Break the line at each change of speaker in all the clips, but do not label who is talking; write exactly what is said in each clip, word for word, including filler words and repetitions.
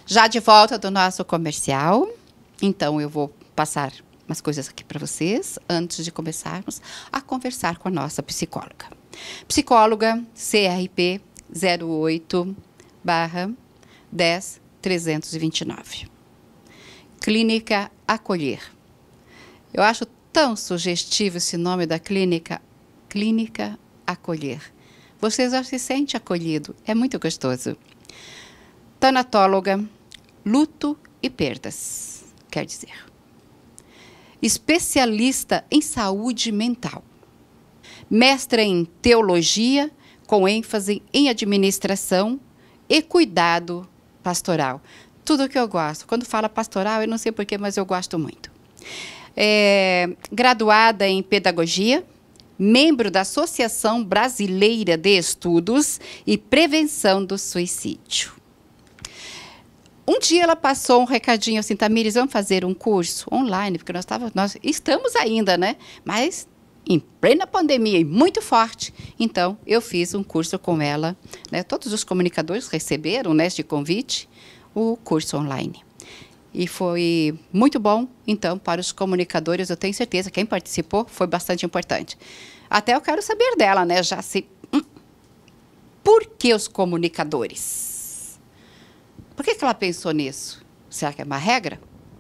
Já de volta do nosso comercial, então eu vou passar umas coisas aqui para vocês, antes de começarmos a conversar com a nossa psicóloga. Psicóloga C R P zero oito barra dez trezentos e vinte e nove. Clínica Acolher. Eu acho tão sugestivo esse nome da clínica, Clínica Acolher. Você já se sente acolhido, é muito gostoso. Tanatóloga, luto e perdas, quer dizer. Especialista em saúde mental. Mestra em teologia, com ênfase em administração e cuidado pastoral. Tudo que eu gosto. Quando fala pastoral, eu não sei porquê, mas eu gosto muito. É, graduada em pedagogia, membro da Associação Brasileira de Estudos e Prevenção do Suicídio. Um dia ela passou um recadinho assim, Tamires, vamos fazer um curso online, porque nós, tava, nós estamos ainda, né? Mas em plena pandemia e muito forte. Então, eu fiz um curso com ela, né? Todos os comunicadores receberam, né, este convite, o curso online. E foi muito bom, então, para os comunicadores, eu tenho certeza, quem participou foi bastante importante. Até eu quero saber dela, né? Já se... Hum, por que os comunicadores? Por que, que ela pensou nisso? Será que é uma regra?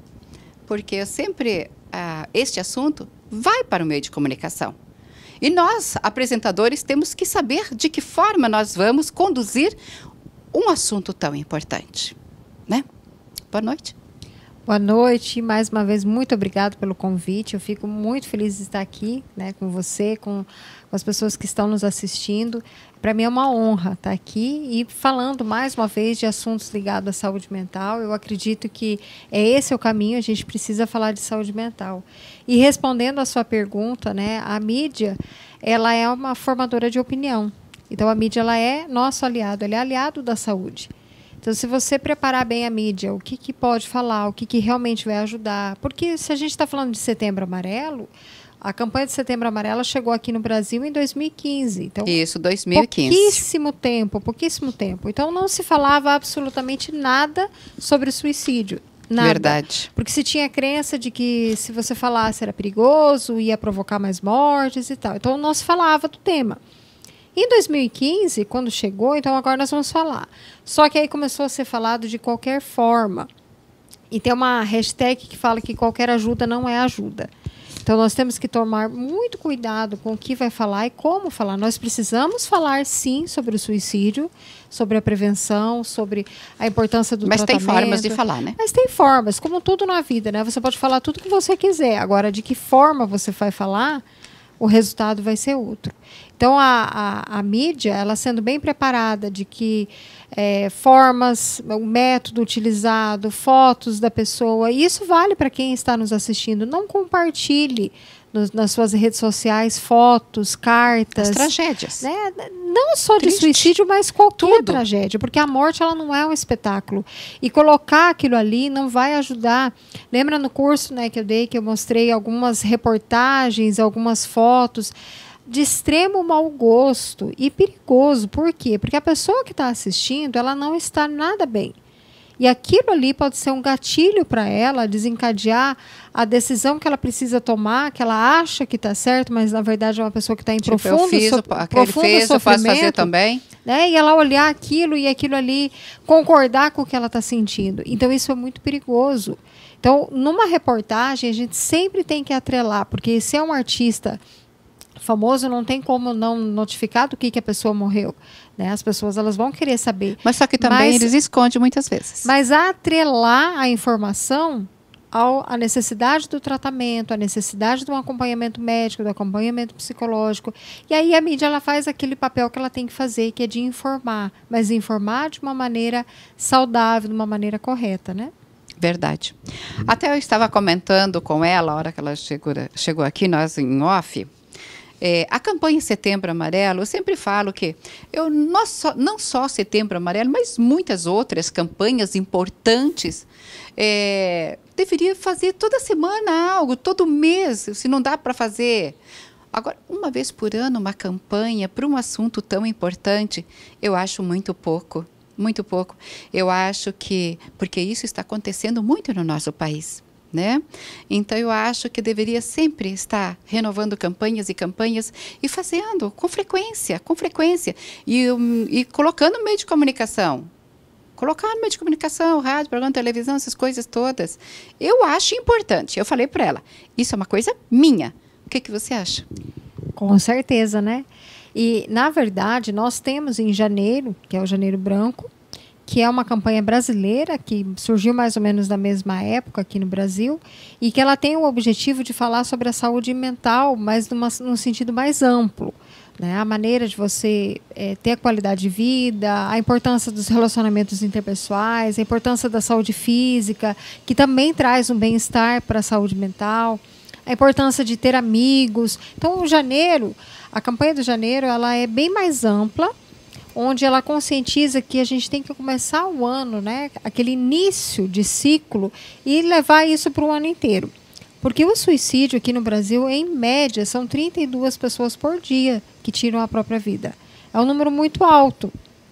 Porque eu sempre, ah, este assunto vai para o meio de comunicação. E nós, apresentadores, temos que saber de que forma nós vamos conduzir um assunto tão importante, né? Boa noite.
Boa noite, mais uma vez, muito obrigado pelo convite. Eu fico muito feliz de estar aqui, né, com você, com, com as pessoas que estão nos assistindo. Para mim é uma honra estar aqui e falando mais uma vez de assuntos ligados à saúde mental. Eu acredito que é esse o caminho, a gente precisa falar de saúde mental. E respondendo à sua pergunta, né, a mídia, ela é uma formadora de opinião. Então a mídia, ela é nosso aliado, ela é aliado da saúde. Então, se você preparar bem a mídia, o que, que pode falar, o que, que realmente vai ajudar. Porque se a gente está falando de Setembro Amarelo, a campanha de Setembro Amarelo chegou aqui no Brasil em dois mil e quinze. Então,
isso, dois mil e quinze.
Pouquíssimo tempo, pouquíssimo tempo. Então, não se falava absolutamente nada sobre suicídio. Nada.
Verdade.
Porque se tinha a crença de que se você falasse era perigoso, ia provocar mais mortes e tal. Então, não se falava do tema. Em dois mil e quinze, quando chegou, então agora nós vamos falar. Só que aí começou a ser falado de qualquer forma. E tem uma hashtag que fala que qualquer ajuda não é ajuda. Então nós temos que tomar muito cuidado com o que vai falar e como falar. Nós precisamos falar, sim, sobre o suicídio, sobre a prevenção, sobre a importância do
Mas
tratamento.
Mas tem formas de falar, né?
Mas tem formas, como tudo na vida, né? Você pode falar tudo que você quiser. Agora, de que forma você vai falar, o resultado vai ser outro. Então, a, a, a mídia, ela sendo bem preparada de que é, formas, o método utilizado, fotos da pessoa, e isso vale para quem está nos assistindo. Não compartilhe nos, nas suas redes sociais fotos, cartas.
As tragédias.
Né? Não só Triste. de suicídio, mas qualquer Tudo. tragédia, porque a morte, ela não é um espetáculo. E colocar aquilo ali não vai ajudar. Lembra no curso, né, que eu dei, que eu mostrei algumas reportagens, algumas fotos de extremo mau gosto e perigoso. Por quê? Porque a pessoa que está assistindo, ela não está nada bem. E aquilo ali pode ser um gatilho para ela desencadear a decisão que ela precisa tomar, que ela acha que está certo, mas na verdade é uma pessoa que está em tipo, profundo,
eu fiz,
so, profundo
fez,
sofrimento.
Eu posso fazer também.
Né? E ela olhar aquilo e aquilo ali, concordar com o que ela está sentindo. Então isso é muito perigoso. Então, numa reportagem, a gente sempre tem que atrelar, porque se é um artista famoso, não tem como não notificar do que, que a pessoa morreu. Né? As pessoas, elas vão querer saber.
Mas só que também mas, eles escondem muitas vezes.
Mas atrelar a informação ao, à necessidade do tratamento, à necessidade do acompanhamento médico, do acompanhamento psicológico. E aí a mídia, ela faz aquele papel que ela tem que fazer, que é de informar. Mas informar de uma maneira saudável, de uma maneira correta, né?
Verdade. Até eu estava comentando com ela, a hora que ela chegou, chegou aqui, nós em off. É, a campanha Setembro Amarelo, eu sempre falo que eu não só, não só Setembro Amarelo, mas muitas outras campanhas importantes, é, deveria fazer toda semana algo, todo mês, se não dá para fazer. Agora, uma vez por ano, uma campanha para um assunto tão importante, eu acho muito pouco. muito pouco. Eu acho que, porque isso está acontecendo muito no nosso país, né? Então eu acho que deveria sempre estar renovando campanhas e campanhas e fazendo com frequência, com frequência, e, e colocando no meio de comunicação. Colocar no meio de comunicação, rádio, programa, televisão, essas coisas todas. Eu acho importante. Eu falei para ela, isso é uma coisa minha. O que, que você acha?
Com certeza, né? E, na verdade, nós temos em janeiro, que é o Janeiro Branco, que é uma campanha brasileira que surgiu mais ou menos na mesma época aqui no Brasil e que ela tem o objetivo de falar sobre a saúde mental, mas numa, num sentido mais amplo. Né? A maneira de você é, ter a qualidade de vida, a importância dos relacionamentos interpessoais, a importância da saúde física, que também traz um bem-estar para a saúde mental, a importância de ter amigos. Então, o janeiro, a campanha do janeiro, ela é bem mais ampla, onde ela conscientiza que a gente tem que começar o ano, né, aquele início de ciclo, e levar isso para o ano inteiro. Porque o suicídio aqui no Brasil, em média, são trinta e duas pessoas por dia que tiram a própria vida. É um número muito alto.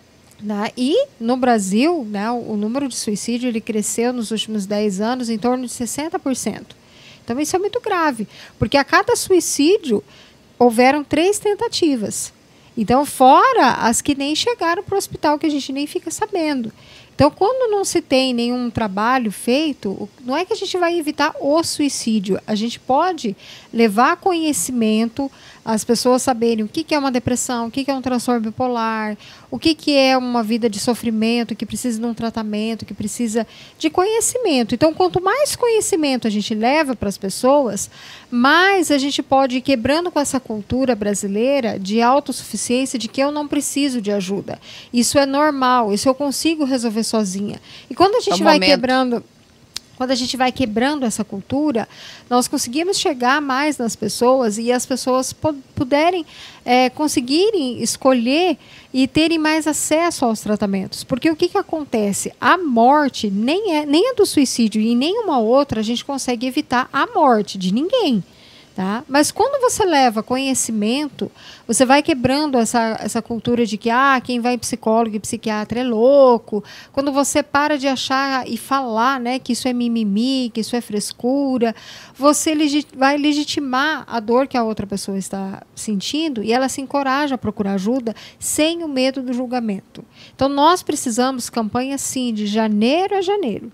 Né? E no Brasil, né, o número de suicídio ele cresceu nos últimos dez anos em torno de sessenta por cento. Então isso é muito grave, porque a cada suicídio houveram três tentativas. Então, fora as que nem chegaram para o hospital, que a gente nem fica sabendo. Então, quando não se tem nenhum trabalho feito, não é que a gente vai evitar o suicídio. A gente pode levar conhecimento, as pessoas saberem o que é uma depressão, o que é um transtorno bipolar, o que é uma vida de sofrimento, que precisa de um tratamento, que precisa de conhecimento. Então, quanto mais conhecimento a gente leva para as pessoas, mais a gente pode ir quebrando com essa cultura brasileira de autossuficiência, de que eu não preciso de ajuda. Isso é normal, isso eu consigo resolver sozinha. E quando a gente
é um
vai
momento.
quebrando... Quando a gente vai quebrando essa cultura, nós conseguimos chegar mais nas pessoas e as pessoas puderem, é, conseguirem escolher e terem mais acesso aos tratamentos. Porque o que, que acontece? A morte, nem é, nem é do suicídio e nem uma outra, a gente consegue evitar a morte de ninguém. Tá? Mas quando você leva conhecimento, você vai quebrando essa, essa cultura de que ah, quem vai em psicólogo e psiquiatra é louco. Quando você para de achar e falar, né, que isso é mimimi, que isso é frescura, você legi- vai legitimar a dor que a outra pessoa está sentindo e ela se encoraja a procurar ajuda sem o medo do julgamento. Então nós precisamos campanha sim, de janeiro a janeiro.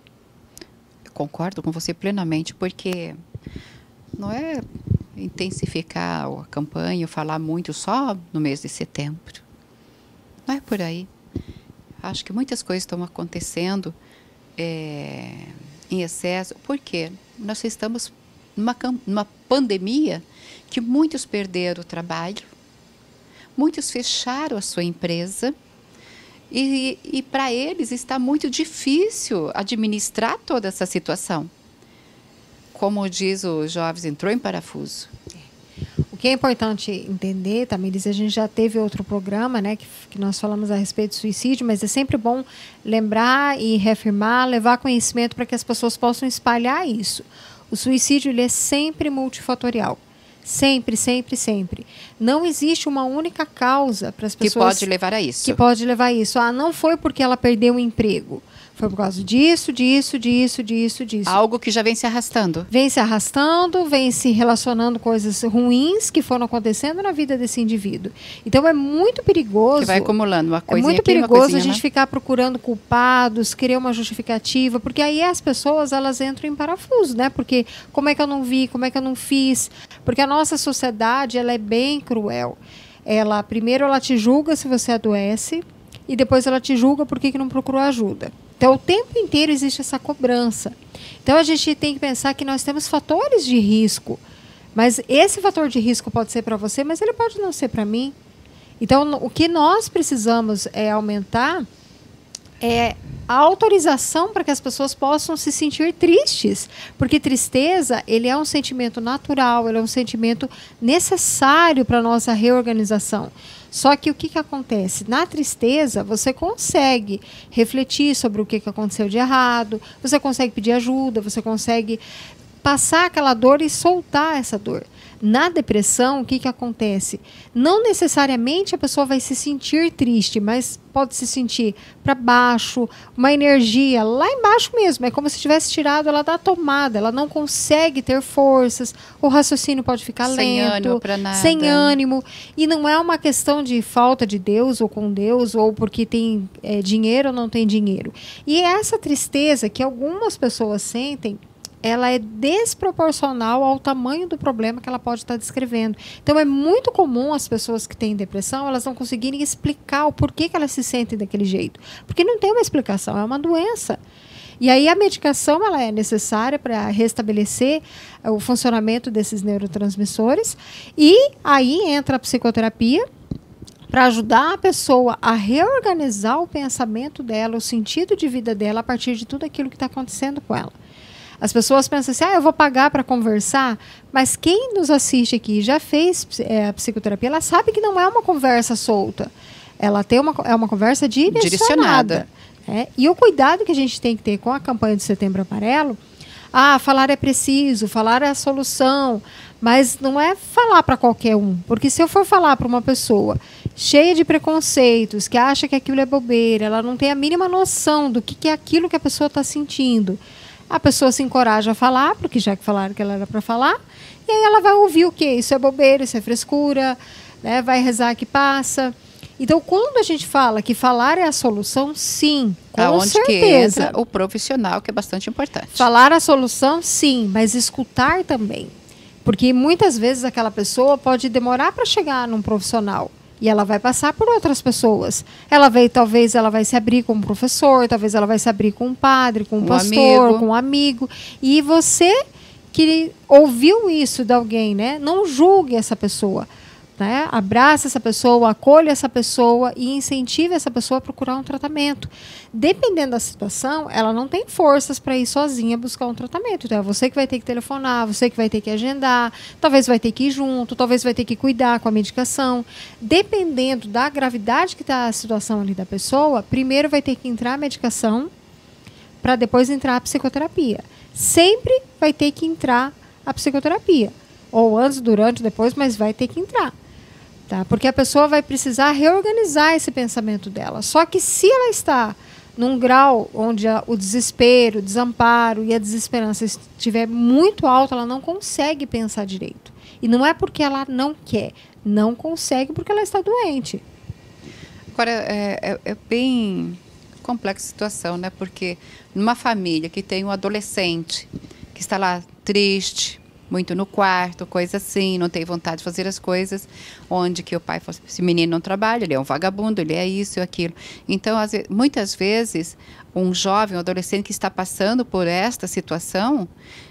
Eu concordo com você plenamente, porque não é intensificar a campanha, falar muito só no mês de setembro. Não é por aí. Acho que muitas coisas estão acontecendo é, em excesso. Por quê? Nós estamos numa, numa pandemia que muitos perderam o trabalho, muitos fecharam a sua empresa e, e para eles está muito difícil administrar toda essa situação. Como diz o Jovens, entrou em parafuso.
O que é importante entender, Tamires, a gente já teve outro programa, né, que, que nós falamos a respeito do suicídio, mas é sempre bom lembrar e reafirmar, levar conhecimento para que as pessoas possam espalhar isso. O suicídio ele é sempre multifatorial. Sempre, sempre, sempre. Não existe uma única causa para as pessoas...
Que pode levar a isso.
Que pode levar a isso. Ah, não foi porque ela perdeu o emprego. Foi por causa disso, disso, disso, disso, disso.
Algo que já vem se arrastando.
Vem se arrastando, vem se relacionando coisas ruins que foram acontecendo na vida desse indivíduo. Então é muito perigoso.
Que vai acumulando uma coisinha
É muito
aqui,
perigoso
uma
a gente
lá.
ficar procurando culpados, querer uma justificativa, porque aí as pessoas elas entram em parafuso, né? Porque como é que eu não vi, como é que eu não fiz? Porque a nossa sociedade ela é bem cruel. Ela primeiro ela te julga se você adoece e depois ela te julga por que que não procurou ajuda. Então, o tempo inteiro existe essa cobrança. Então, a gente tem que pensar que nós temos fatores de risco. Mas esse fator de risco pode ser para você, mas ele pode não ser para mim. Então, o que nós precisamos é aumentar é a autorização para que as pessoas possam se sentir tristes. Porque tristeza, ele é um sentimento natural, ele é um sentimento necessário para a nossa reorganização. Só que o que, que acontece? Na tristeza, você consegue refletir sobre o que, que aconteceu de errado, você consegue pedir ajuda, você consegue passar aquela dor e soltar essa dor. Na depressão, o que, que acontece? Não necessariamente a pessoa vai se sentir triste, mas pode se sentir para baixo, uma energia lá embaixo mesmo. É como se tivesse tirado ela da tomada. Ela não consegue ter forças, o raciocínio pode ficar
sem
lento,
ânimo pra nada.
sem ânimo. E não é uma questão de falta de Deus ou com Deus, ou porque tem é, dinheiro ou não tem dinheiro. E essa tristeza que algumas pessoas sentem, ela é desproporcional ao tamanho do problema que ela pode estar descrevendo. Então, é muito comum as pessoas que têm depressão, elas não conseguirem explicar o porquê que elas se sentem daquele jeito. Porque não tem uma explicação, é uma doença. E aí a medicação ela é necessária para restabelecer o funcionamento desses neurotransmissores. E aí entra a psicoterapia, para ajudar a pessoa a reorganizar o pensamento dela, o sentido de vida dela, a partir de tudo aquilo que está acontecendo com ela. As pessoas pensam assim, ah, eu vou pagar para conversar, mas quem nos assiste aqui já fez é, a psicoterapia, ela sabe que não é uma conversa solta. Ela tem uma, é uma conversa direcionada. direcionada. Né? E o cuidado que a gente tem que ter com a campanha de Setembro Amarelo, ah, falar é preciso, falar é a solução, mas não é falar para qualquer um. Porque se eu for falar para uma pessoa cheia de preconceitos, que acha que aquilo é bobeira, ela não tem a mínima noção do que, que é aquilo que a pessoa está sentindo, a pessoa se encoraja a falar, porque já que falaram que ela era para falar, e aí ela vai ouvir o quê? Isso é bobeira, isso é frescura, né? Vai rezar que passa. Então, quando a gente fala que falar é a solução, sim, com
Aonde
certeza.
Que entra o profissional, que é bastante importante.
Falar a solução, sim, mas escutar também. Porque muitas vezes aquela pessoa pode demorar para chegar num profissional. E ela vai passar por outras pessoas. Ela vai, talvez ela vai se abrir com um professor, talvez ela vai se abrir com um padre, com um, um pastor, amigo. com um amigo. E você que ouviu isso de alguém, né? Não julgue essa pessoa. Né? Abraça essa pessoa, acolha essa pessoa e incentive essa pessoa a procurar um tratamento. Dependendo da situação, ela não tem forças para ir sozinha buscar um tratamento. Então é você que vai ter que telefonar, você que vai ter que agendar, talvez vai ter que ir junto, talvez vai ter que cuidar com a medicação. Dependendo da gravidade que está a situação ali da pessoa, primeiro vai ter que entrar a medicação para depois entrar a psicoterapia. Sempre vai ter que entrar a psicoterapia. Ou antes, durante, depois, mas vai ter que entrar. Tá? Porque a pessoa vai precisar reorganizar esse pensamento dela. Só que se ela está num grau onde a, o desespero, o desamparo e a desesperança estiver muito alto, ela não consegue pensar direito. E não é porque ela não quer, não consegue porque ela está doente.
Agora, é, é, é bem complexa a situação, né? Porque numa família que tem um adolescente que está lá triste, muito no quarto, coisa assim, não tem vontade de fazer as coisas, onde que o pai fala, esse menino não trabalha, ele é um vagabundo, ele é isso e aquilo. Então, às vezes, muitas vezes, um jovem, um adolescente que está passando por esta situação,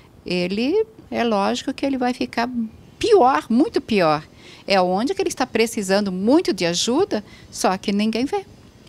ele, é lógico que ele vai ficar pior, muito pior. É onde que ele está precisando muito de ajuda, só que ninguém vê.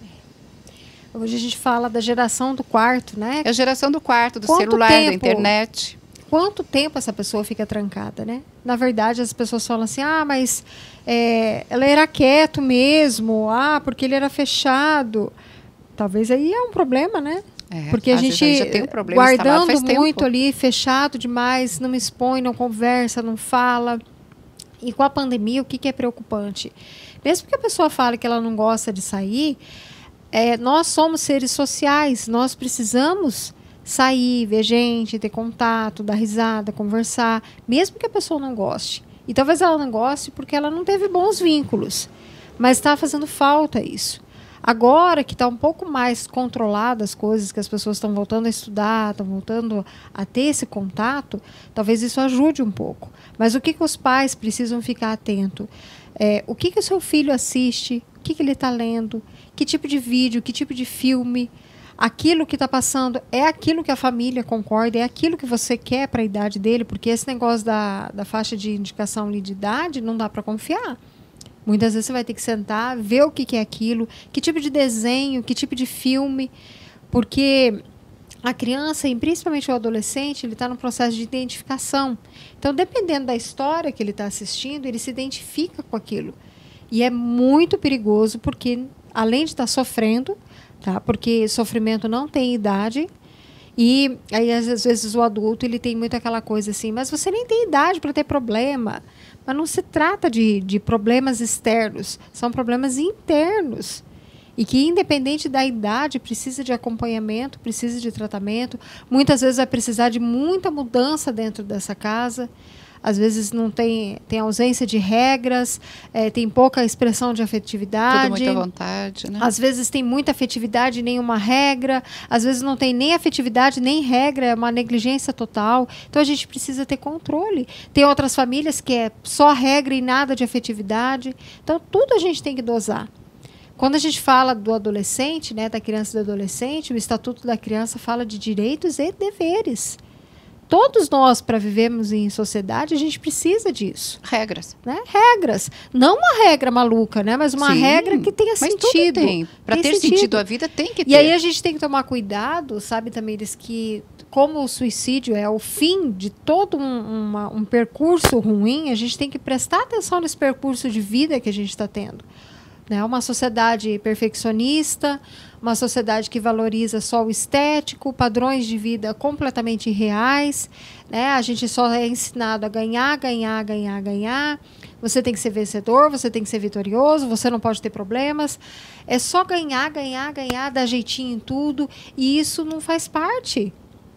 Hoje a gente fala da geração do quarto, né?
É a geração do quarto, do
Quanto
celular,
tempo?
da internet.
Quanto tempo essa pessoa fica trancada, né? Na verdade, as pessoas falam assim, ah, mas é, ela era quieto mesmo, ah, porque ele era fechado. Talvez aí é um problema, né?
É,
porque a gente,
já tem um problema,
guardando
muito
tempo. ali, fechado demais, não me expõe, não conversa, não fala. E com a pandemia, o que, que é preocupante? Mesmo que a pessoa fale que ela não gosta de sair, é, nós somos seres sociais, nós precisamos sair, ver gente, ter contato, dar risada, conversar, mesmo que a pessoa não goste. E talvez ela não goste porque ela não teve bons vínculos, mas está fazendo falta isso. Agora que está um pouco mais controlada as coisas, que as pessoas estão voltando a estudar, estão voltando a ter esse contato, talvez isso ajude um pouco. Mas o que, que os pais precisam ficar atentos? É, o que, que o seu filho assiste? O que, que ele está lendo? Que tipo de vídeo? Que tipo de filme? Aquilo que está passando é aquilo que a família concorda, é aquilo que você quer para a idade dele, porque esse negócio da, da faixa de indicação ali de idade não dá para confiar. Muitas vezes você vai ter que sentar, ver o que, que é aquilo, que tipo de desenho, que tipo de filme, porque a criança, e principalmente o adolescente, ele está no processo de identificação. Então, dependendo da história que ele está assistindo, ele se identifica com aquilo. E é muito perigoso, porque além de estar sofrendo, tá? Porque sofrimento não tem idade E aí, às vezes, o adulto ele tem muito aquela coisa assim, mas você nem tem idade para ter problema. Mas não se trata de, de problemas externos, são problemas internos. E que, independente da idade, precisa de acompanhamento, precisa de tratamento. Muitas vezes vai precisar de muita mudança dentro dessa casa. Às vezes não tem, tem ausência de regras, é, tem pouca expressão de afetividade.
Tudo muito à vontade, né?
Às vezes tem muita afetividade e nenhuma regra. Às vezes não tem nem afetividade, nem regra, é uma negligência total. Então a gente precisa ter controle. Tem outras famílias que é só regra e nada de afetividade. Então tudo a gente tem que dosar. Quando a gente fala do adolescente, né, da criança e do adolescente, o Estatuto da Criança fala de direitos e deveres. Todos nós, para vivermos em sociedade, a gente precisa disso.
Regras.
Né? Regras. Não uma regra maluca, né? Mas uma Sim, regra que tenha
mas
sentido.
Tem. Para ter sentido. sentido a vida, tem que ter.
E aí a gente tem que tomar cuidado, sabe, Tamires, que como o suicídio é o fim de todo um, uma, um percurso ruim, a gente tem que prestar atenção nesse percurso de vida que a gente está tendo. Né? Uma sociedade perfeccionista, uma sociedade que valoriza só o estético, padrões de vida completamente irreais. Né? A gente só é ensinado a ganhar, ganhar, ganhar, ganhar. Você tem que ser vencedor, você tem que ser vitorioso, você não pode ter problemas. É só ganhar, ganhar, ganhar, dar jeitinho em tudo. E isso não faz parte.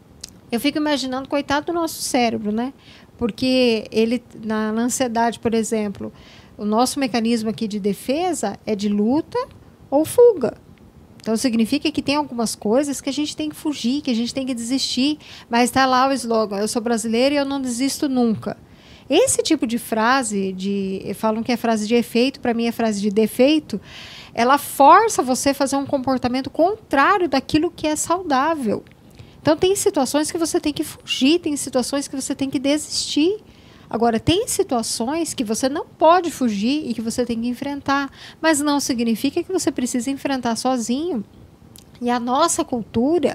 Eu fico imaginando, coitado do nosso cérebro, né? Porque ele, na, na ansiedade, por exemplo, o nosso mecanismo aqui de defesa é de luta ou fuga. Então, significa que tem algumas coisas que a gente tem que fugir, que a gente tem que desistir. Mas está lá o slogan, eu sou brasileira e eu não desisto nunca. Esse tipo de frase, de, falam que é frase de efeito, para mim é frase de defeito, ela força você a fazer um comportamento contrário daquilo que é saudável. Então, tem situações que você tem que fugir, tem situações que você tem que desistir. Agora, tem situações que você não pode fugir e que você tem que enfrentar, mas não significa que você precisa enfrentar sozinho. E a nossa cultura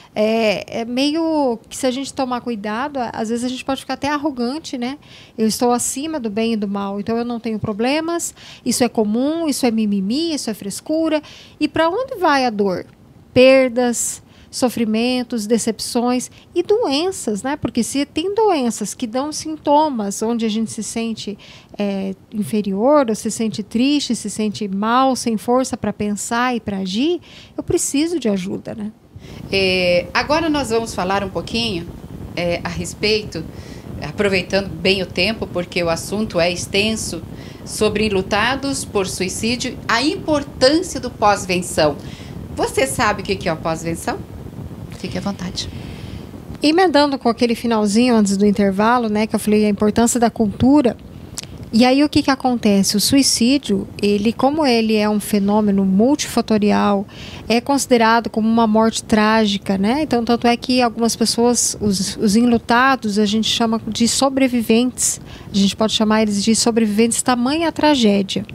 é, é meio que, se a gente tomar cuidado, às vezes a gente pode ficar até arrogante, né? Eu estou acima do bem e do mal, então eu não tenho problemas, isso é comum, isso é mimimi, isso é frescura. E para onde vai a dor? Perdas, sofrimentos, decepções e doenças, né? Porque se tem doenças que dão sintomas onde a gente se sente é, inferior, ou se sente triste, se sente mal, sem força para pensar e para agir, eu preciso de ajuda, né?
É, agora nós vamos falar um pouquinho é, a respeito, aproveitando bem o tempo, porque o assunto é extenso, sobre enlutados por suicídio, a importância do pós-venção. Você sabe o que é o pós-venção? Fique à vontade.
Emendando com aquele finalzinho antes do intervalo, né, que eu falei a importância da cultura. E aí o que que acontece? O suicídio, ele, como ele é um fenômeno multifatorial, é considerado como uma morte trágica, né? Então, tanto é que algumas pessoas, os, os enlutados, a gente chama de sobreviventes. A gente pode chamar eles de sobreviventes tamanha tragédia.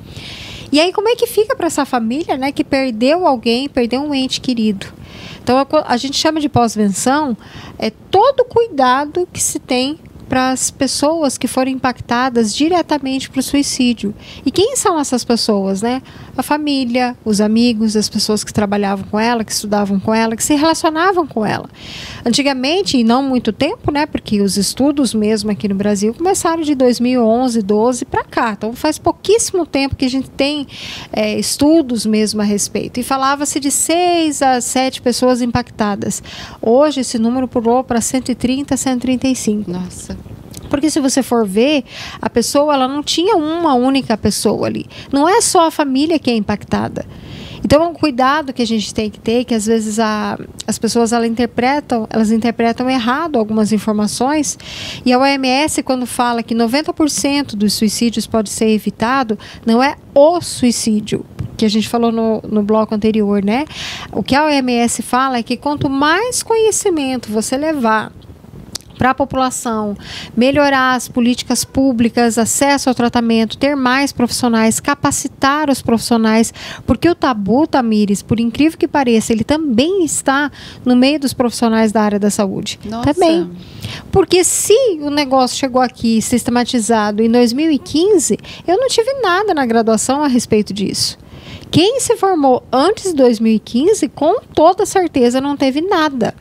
E aí como é que fica para essa família, né, que perdeu alguém, perdeu um ente querido? Então, a, a gente chama de pós-venção é todo o cuidado que se tem para as pessoas que foram impactadas diretamente para o suicídio. E quem são essas pessoas, né? A família, os amigos, as pessoas que trabalhavam com ela, que estudavam com ela, que se relacionavam com ela. Antigamente, e não muito tempo, né? Porque os estudos mesmo aqui no Brasil começaram de dois mil e onze, doze para cá. Então, faz pouquíssimo tempo que a gente tem é, estudos mesmo a respeito. E falava-se de seis a sete pessoas impactadas. Hoje, esse número pulou para cento e trinta, cento e trinta e cinco.
Nossa.
Porque se você for ver, a pessoa ela não tinha uma única pessoa ali. Não é só a família que é impactada. Então, é um cuidado que a gente tem que ter, que às vezes a, as pessoas elas interpretam, elas interpretam errado algumas informações. E a O M S, quando fala que noventa por cento dos suicídios pode ser evitado, não é o suicídio, que a gente falou no, no bloco anterior, né? O que a O M S fala é que quanto mais conhecimento você levar para a população, melhorar as políticas públicas, acesso ao tratamento, ter mais profissionais, capacitar os profissionais, porque o tabu, Tamires, por incrível que pareça, ele também está no meio dos profissionais da área da saúde.
Nossa.
Também. Porque se o negócio chegou aqui sistematizado em dois mil e quinze, eu não tive nada na graduação a respeito disso. Quem se formou antes de dois mil e quinze, com toda certeza, não teve nada.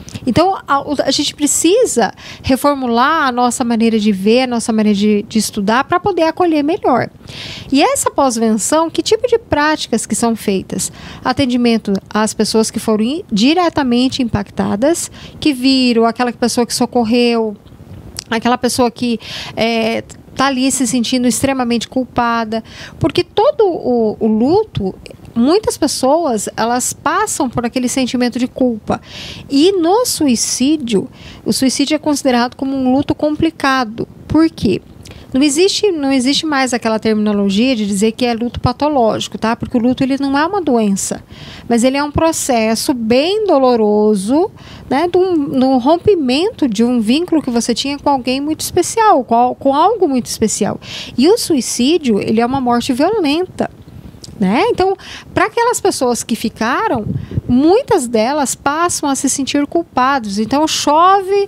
Então, a, a gente precisa reformular a nossa maneira de ver, a nossa maneira de, de estudar para poder acolher melhor. E essa pós-venção, que tipo de práticas que são feitas? Atendimento às pessoas que foram in, diretamente impactadas, que viram, aquela pessoa que socorreu, aquela pessoa que é, está ali se sentindo extremamente culpada, porque todo o, o luto, muitas pessoas, elas passam por aquele sentimento de culpa. E no suicídio, o suicídio é considerado como um luto complicado. Por quê? Não existe, não existe mais aquela terminologia de dizer que é luto patológico, tá? Porque o luto, ele não é uma doença, mas ele é um processo bem doloroso, né? De um, de um rompimento de um vínculo que você tinha com alguém muito especial, com, com algo muito especial. E o suicídio, ele é uma morte violenta, né? Então, para aquelas pessoas que ficaram, muitas delas passam a se sentir culpados. Então, chove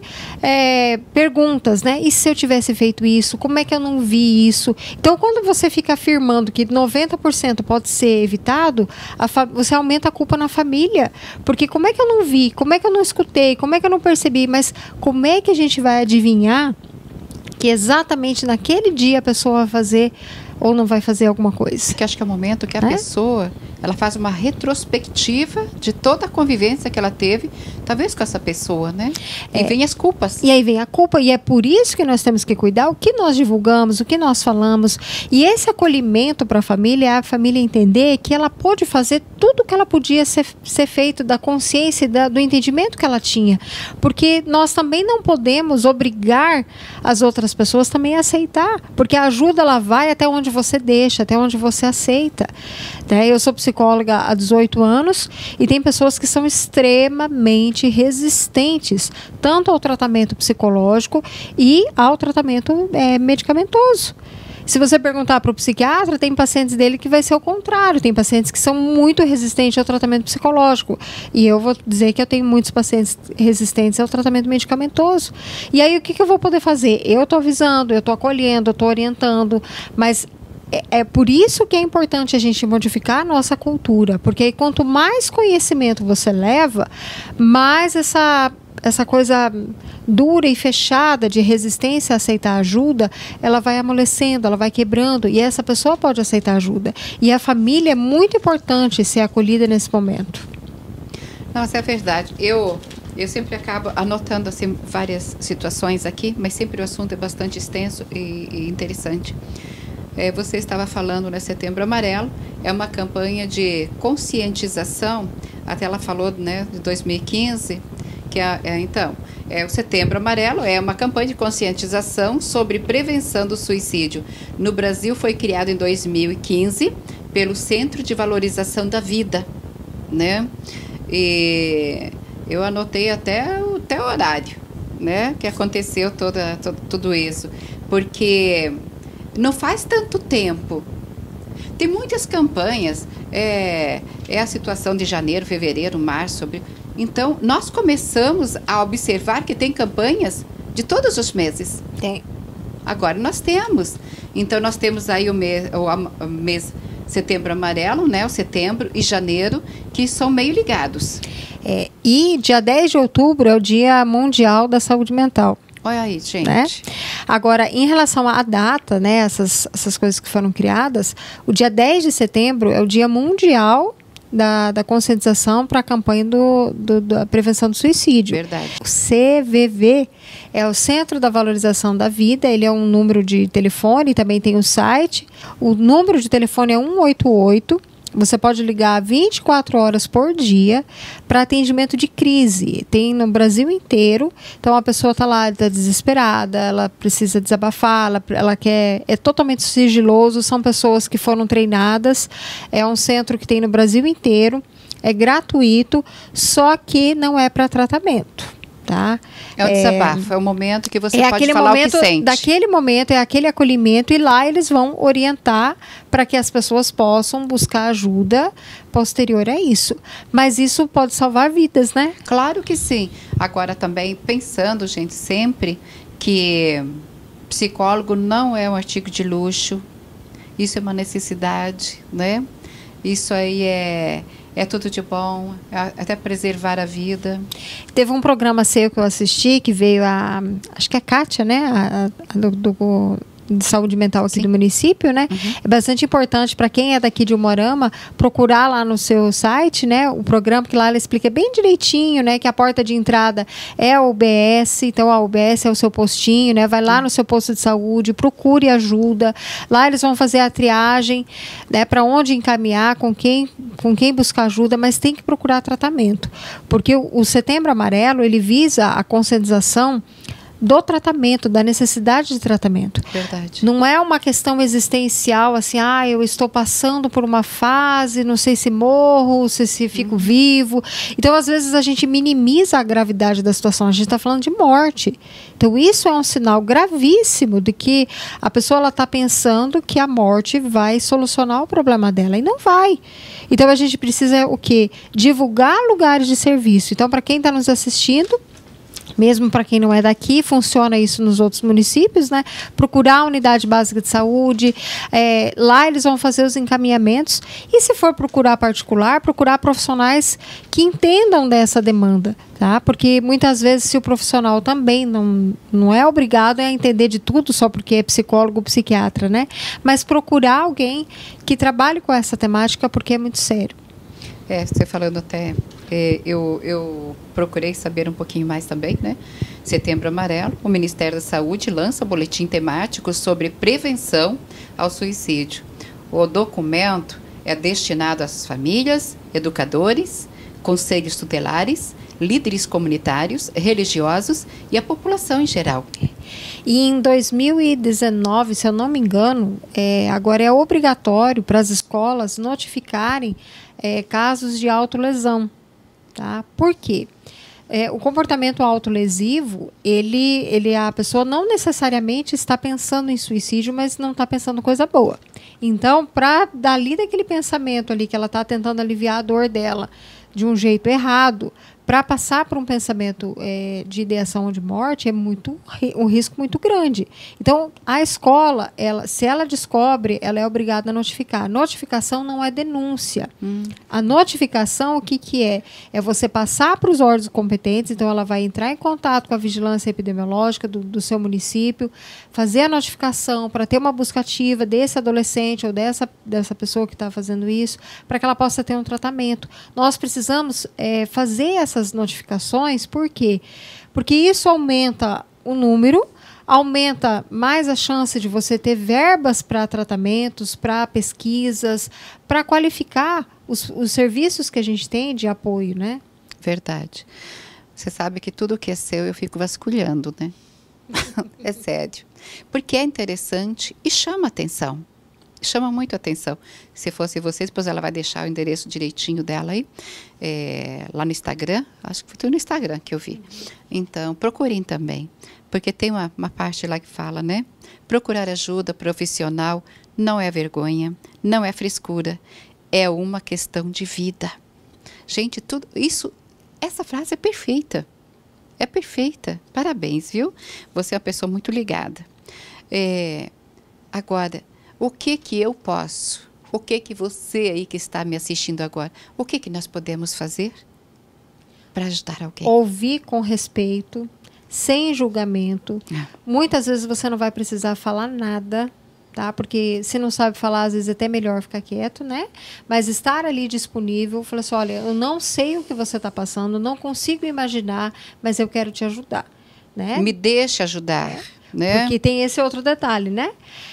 é, perguntas, né? E se eu tivesse feito isso? Como é que eu não vi isso? Então, quando você fica afirmando que noventa por cento pode ser evitado, a você aumenta a culpa na família. Porque como é que eu não vi? Como é que eu não escutei? Como é que eu não percebi? Mas como é que a gente vai adivinhar que exatamente naquele dia a pessoa vai fazer ou não vai fazer alguma coisa?
Porque acho que é o momento que a
é?
pessoa, ela faz uma retrospectiva de toda a convivência que ela teve, talvez com essa pessoa, né? E é. vem as culpas.
E aí vem a culpa, e é por isso que nós temos que cuidar o que nós divulgamos, o que nós falamos. E esse acolhimento para a família é a família entender que ela pode fazer tudo o que ela podia ser, ser feito, da consciência e da, do entendimento que ela tinha. Porque nós também não podemos obrigar as outras pessoas também a aceitar, porque a ajuda, ela vai até onde você deixa, até onde você aceita. Né? Eu sou psicóloga há dezoito anos e tem pessoas que são extremamente resistentes, tanto ao tratamento psicológico e ao tratamento é, medicamentoso. Se você perguntar para o psiquiatra, tem pacientes dele que vai ser o contrário. Tem pacientes que são muito resistentes ao tratamento psicológico. E eu vou dizer que eu tenho muitos pacientes resistentes ao tratamento medicamentoso. E aí, o que, que eu vou poder fazer? Eu estou avisando, eu estou acolhendo, eu estou orientando, mas é, é por isso que é importante a gente modificar a nossa cultura. Porque quanto mais conhecimento você leva, mais essa... essa coisa dura e fechada de resistência a aceitar ajuda, ela vai amolecendo, ela vai quebrando, e essa pessoa pode aceitar ajuda. E a família é muito importante ser acolhida nesse momento.
Nossa, é verdade. Eu, eu sempre acabo anotando assim, várias situações aqui, mas sempre o assunto é bastante extenso e, e interessante. É, você estava falando, né, Setembro Amarelo, é uma campanha de conscientização, até ela falou, né, de dois mil e quinze, que é, é, então, é, o Setembro Amarelo é uma campanha de conscientização sobre prevenção do suicídio. No Brasil foi criado em dois mil e quinze pelo Centro de Valorização da Vida, né? E eu anotei até o, até o horário, né, que aconteceu toda, todo, tudo isso, porque não faz tanto tempo. Tem muitas campanhas, é, é a situação de janeiro, fevereiro, março, sobre... Então, nós começamos a observar que tem campanhas de todos os meses.
Tem.
Agora nós temos. Então, nós temos aí o mês, o mês Setembro Amarelo, né, o setembro e janeiro, que são meio ligados.
É, e dia dez de outubro é o Dia Mundial da Saúde Mental.
Olha aí, gente.
Né? Agora, em relação à data, né, essas, essas coisas que foram criadas, o dia dez de setembro é o Dia Mundial Da, da conscientização para a campanha do, do, da prevenção do suicídio.
Verdade.
O C V V é o Centro da Valorização da Vida, ele é um número de telefone, também tem um site. O número de telefone é um oito oito. Você pode ligar vinte e quatro horas por dia para atendimento de crise. Tem no Brasil inteiro. Então, a pessoa está lá, está desesperada, ela precisa desabafar, ela, ela quer... É totalmente sigiloso, são pessoas que foram treinadas. É um centro que tem no Brasil inteiro. É gratuito, só que não é para tratamento. Tá?
É o desabafo, é, é o momento que você
é
pode falar
momento,
o que sente.
Daquele momento, é aquele acolhimento, e lá eles vão orientar para que as pessoas possam buscar ajuda posterior a isso. Mas isso pode salvar vidas, né?
Claro que sim. Agora também pensando, gente, sempre que psicólogo não é um artigo de luxo, isso é uma necessidade, né? Isso aí é, É tudo de bom, até preservar a vida.
Teve um programa seu que eu assisti, que veio a... Acho que é a Kátia, né? A, a, do, do, de saúde mental aqui Sim. do município, né? Uhum. É bastante importante para quem é daqui de Umuarama procurar lá no seu site, né? O programa que lá ela explica bem direitinho, né? Que a porta de entrada é a U B S, então a U B S é o seu postinho, né? Vai lá uhum. no seu posto de saúde, procure ajuda. Lá eles vão fazer a triagem, né? Para onde encaminhar, com quem, com quem buscar ajuda, mas tem que procurar tratamento, porque o, o Setembro Amarelo ele visa a conscientização do tratamento, da necessidade de tratamento.
Verdade.
Não é uma questão existencial, assim, ah, eu estou passando por uma fase, não sei se morro, se, se fico uhum. vivo. Então, às vezes, a gente minimiza a gravidade da situação. A gente está falando de morte. Então, isso é um sinal gravíssimo de que a pessoa está pensando que a morte vai solucionar o problema dela. E não vai. Então, a gente precisa o quê? Divulgar lugares de serviço. Então, para quem está nos assistindo, mesmo para quem não é daqui, funciona isso nos outros municípios, né? Procurar a unidade básica de saúde, é, lá eles vão fazer os encaminhamentos. E se for procurar particular, procurar profissionais que entendam dessa demanda, tá? Porque muitas vezes se o profissional também não, não é obrigado a entender de tudo só porque é psicólogo ou psiquiatra, né? Mas procurar alguém que trabalhe com essa temática porque é muito sério.
É, você falando até, é, eu, eu procurei saber um pouquinho mais também, né? Setembro Amarelo, o Ministério da Saúde lança um boletim temático sobre prevenção ao suicídio. O documento é destinado às famílias, educadores, conselhos tutelares, líderes comunitários, religiosos e à população em geral.
E em dois mil e dezenove, se eu não me engano, é, agora é obrigatório para as escolas notificarem é, casos de autolesão. Tá? Por quê? É, o comportamento autolesivo, ele, ele, a pessoa não necessariamente está pensando em suicídio, mas não está pensando coisa boa. Então, para dali daquele pensamento ali que ela está tentando aliviar a dor dela de um jeito errado, para passar por um pensamento é, de ideação ou de morte, é muito, um risco muito grande. Então, a escola, ela, se ela descobre, ela é obrigada a notificar. Notificação não é denúncia. Hum. A notificação, o que, que é? É você passar para os órgãos competentes, então ela vai entrar em contato com a vigilância epidemiológica do, do seu município, fazer a notificação para ter uma busca ativa desse adolescente ou dessa, dessa pessoa que está fazendo isso, para que ela possa ter um tratamento. Nós precisamos é, fazer essa essas notificações, por quê? Porque isso aumenta o número, aumenta mais a chance de você ter verbas para tratamentos, para pesquisas, para qualificar os, os serviços que a gente tem de apoio, né?
Verdade. Você sabe que tudo que é seu eu fico vasculhando, né? É sério. Porque é interessante e chama atenção. Chama muito a atenção. Se fosse vocês, depois ela vai deixar o endereço direitinho dela aí, é, lá no Instagram. Acho que foi no Instagram que eu vi. Então, procurem também. Porque tem uma, uma parte lá que fala, né? Procurar ajuda profissional não é vergonha, não é frescura. É uma questão de vida. Gente, tudo isso, essa frase é perfeita. É perfeita. Parabéns, viu? Você é uma pessoa muito ligada. É, agora... O que que eu posso? O que que você aí que está me assistindo agora, o que que nós podemos fazer para ajudar alguém?
Ouvir com respeito, sem julgamento.
Ah.
Muitas vezes você não vai precisar falar nada, tá? Porque se não sabe falar, às vezes é até melhor ficar quieto, né? Mas estar ali disponível, falar assim, olha, eu não sei o que você está passando, não consigo imaginar, mas eu quero te ajudar, né?
Me deixe ajudar, é. né?
Porque tem esse outro detalhe, né?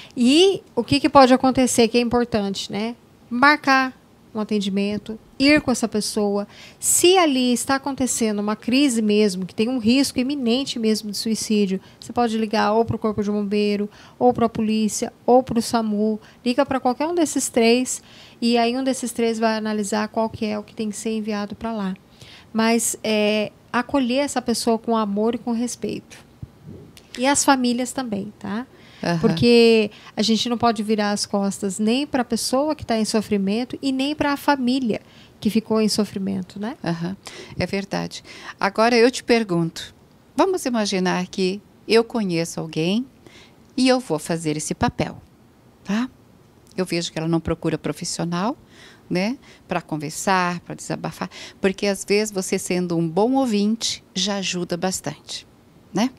E o que, que pode acontecer que é importante, né? Marcar um atendimento, ir com essa pessoa. Se ali está acontecendo uma crise mesmo, que tem um risco iminente mesmo de suicídio, você pode ligar ou para o Corpo de Bombeiro, ou para a polícia, ou para o SAMU. Liga para qualquer um desses três e aí um desses três vai analisar qual que é o que tem que ser enviado para lá. Mas é, acolher essa pessoa com amor e com respeito. E as famílias também, tá? Uhum. Porque a gente não pode virar as costas nem para a pessoa que está em sofrimento e nem para a família que ficou em sofrimento, né?
Uhum. É verdade. Agora eu te pergunto, vamos imaginar que eu conheço alguém e eu vou fazer esse papel, tá? Eu vejo que ela não procura profissional, né? Para conversar, para desabafar. Porque, às vezes, você sendo um bom ouvinte, já ajuda bastante, né?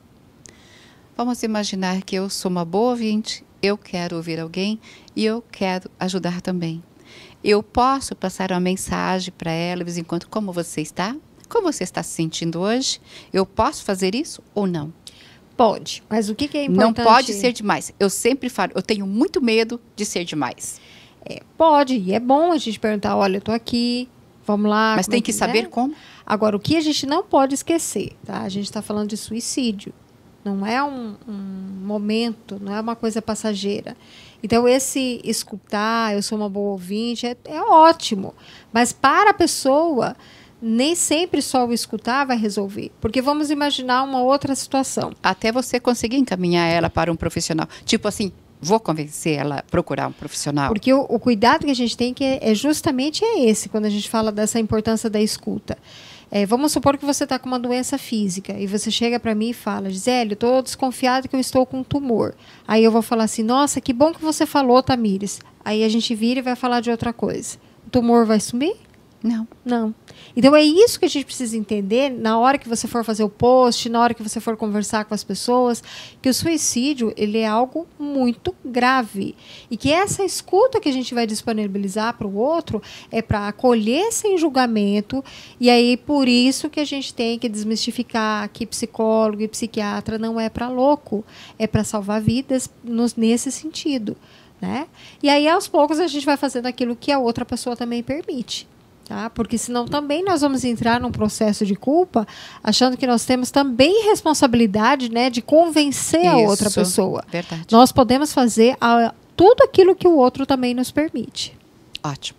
Vamos imaginar que eu sou uma boa ouvinte, eu quero ouvir alguém e eu quero ajudar também. Eu posso passar uma mensagem para ela de vez em quando, como você está? Como você está se sentindo hoje? Eu posso fazer isso ou não?
Pode, mas o que, que é importante?
Não pode ser demais. Eu sempre falo, eu tenho muito medo de ser demais.
É, pode, e é bom a gente perguntar, olha, eu estou aqui, vamos lá.
Mas tem
é
que
né?
saber como.
Agora, o que a gente não pode esquecer, tá? A gente está falando de suicídio. Não é um, um momento, não é uma coisa passageira. Então, esse escutar, eu sou uma boa ouvinte, é, é ótimo. Mas para a pessoa, nem sempre só o escutar vai resolver. Porque vamos imaginar uma outra situação.
Até você conseguir encaminhar ela para um profissional. Tipo assim, vou convencer ela a procurar um profissional.
Porque o, o cuidado que a gente tem que é, é justamente é esse, quando a gente fala dessa importância da escuta. É, vamos supor que você está com uma doença física e você chega para mim e fala, Gisele, eu estou desconfiado que eu estou com um tumor. Aí eu vou falar assim, nossa, que bom que você falou, Tamires. Aí a gente vira e vai falar de outra coisa. O tumor vai sumir?
Não.
Não. Então é isso que a gente precisa entender na hora que você for fazer o post, na hora que você for conversar com as pessoas, que o suicídio ele é algo muito grave. E que essa escuta que a gente vai disponibilizar para o outro é para acolher sem julgamento. E aí por isso que a gente tem que desmistificar que psicólogo e psiquiatra não é para louco, é para salvar vidas nos, nesse sentido. Né? E aí aos poucos a gente vai fazendo aquilo que a outra pessoa também permite. Tá? Porque senão também nós vamos entrar num processo de culpa, achando que nós temos também responsabilidade, né, de convencer Isso, a outra pessoa.
Verdade.
Nós podemos fazer a, tudo aquilo que o outro também nos permite.
Ótimo.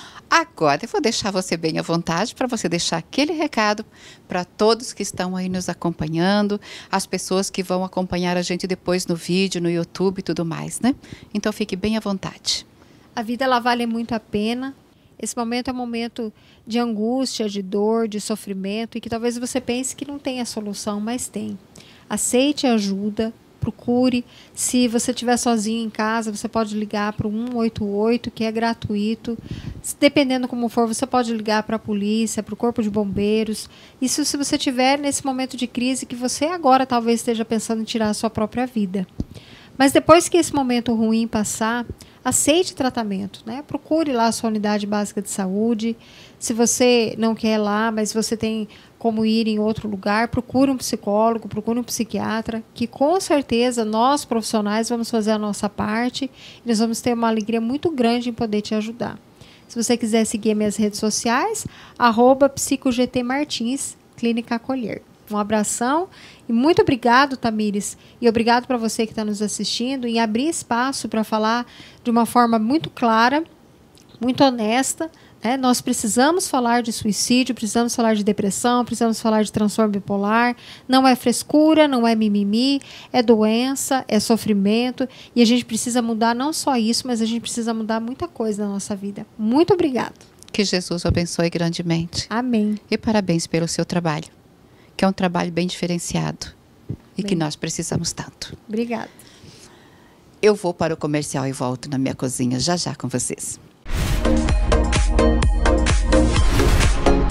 Agora eu vou deixar você bem à vontade para você deixar aquele recado para todos que estão aí nos acompanhando, as pessoas que vão acompanhar a gente depois no vídeo, no YouTube e tudo mais, né? Então fique bem à vontade.
A vida ela vale muito a pena. Esse momento é um momento de angústia, de dor, de sofrimento e que talvez você pense que não tem a solução, mas tem. Aceite ajuda, procure. Se você estiver sozinho em casa, você pode ligar para o um oito oito, que é gratuito. Dependendo como for, você pode ligar para a polícia, para o corpo de bombeiros. Isso se você estiver nesse momento de crise que você agora talvez esteja pensando em tirar a sua própria vida. Mas depois que esse momento ruim passar, aceite tratamento, né? Procure lá a sua unidade básica de saúde. Se você não quer ir lá, mas você tem como ir em outro lugar, procure um psicólogo, procure um psiquiatra, que com certeza nós profissionais vamos fazer a nossa parte e nós vamos ter uma alegria muito grande em poder te ajudar. Se você quiser seguir minhas redes sociais, arroba psicogtmartins, Clínica Acolher. Um abração e muito obrigado, Tamires, e obrigado para você que está nos assistindo em abrir espaço para falar de uma forma muito clara, muito honesta. Né? Nós precisamos falar de suicídio, precisamos falar de depressão, precisamos falar de transtorno bipolar. Não é frescura, não é mimimi, é doença, é sofrimento e a gente precisa mudar não só isso, mas a gente precisa mudar muita coisa na nossa vida. Muito obrigado.
Que Jesus o abençoe grandemente.
Amém.
E parabéns pelo seu trabalho, que é um trabalho bem diferenciado e bem, que nós precisamos tanto.
Obrigada.
Eu vou para o comercial e volto na minha cozinha já já com vocês.